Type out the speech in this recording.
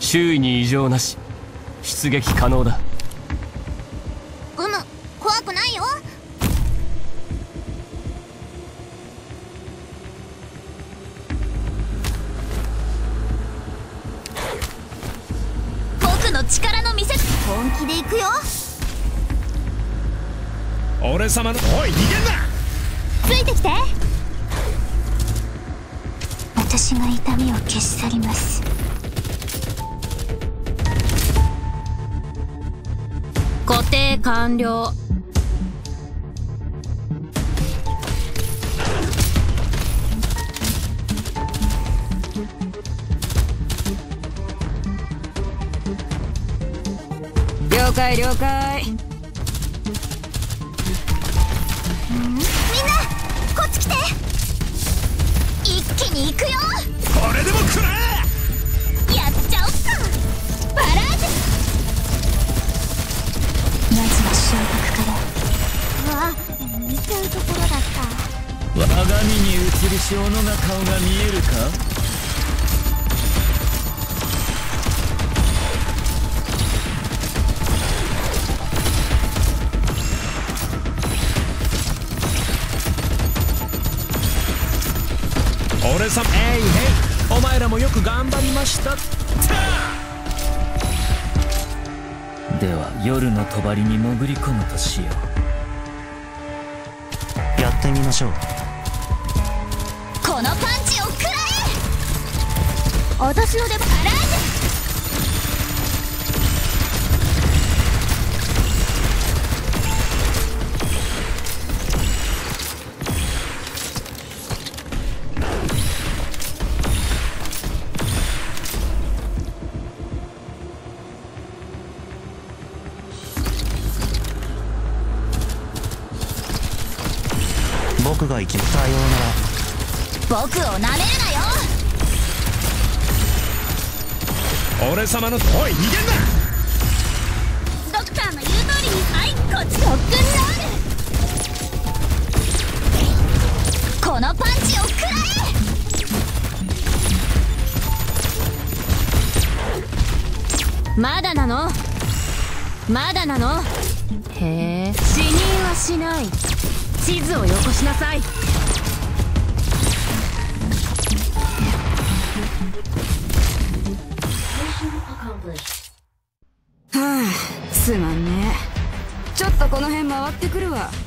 周囲に異常なし。出撃可能だ。 怖くないよ。僕の力の見せ本気で行くよ。 俺様のおい逃げんな。 ついてきて。私が痛みを消し去ります。 固定完了。了解了解。 みんなこっち来て。一気に行くよ。 これでも食らえ。 やっちゃおっか。バラージュ。まずは昇格から。うわ、見ちゃうところだった。 我が身に映る小のな顔が見えるか。 俺様へいへい、お前らもよく頑張りました。 では夜の帳に潜り込むとしよう。やってみましょう。 このパンチを食らえ。私の出番。バラージュ。 僕が行きさようなら。 僕をなめるなよ。 俺様のおい逃げんな。 ドクターの言う通りに。はい、こっちロックンロール。このパンチを食らえ。まだなのまだなの。へえ、死人はしない。地図をよこしなさい。はあ、すまんね。ちょっとこの辺回ってくるわ。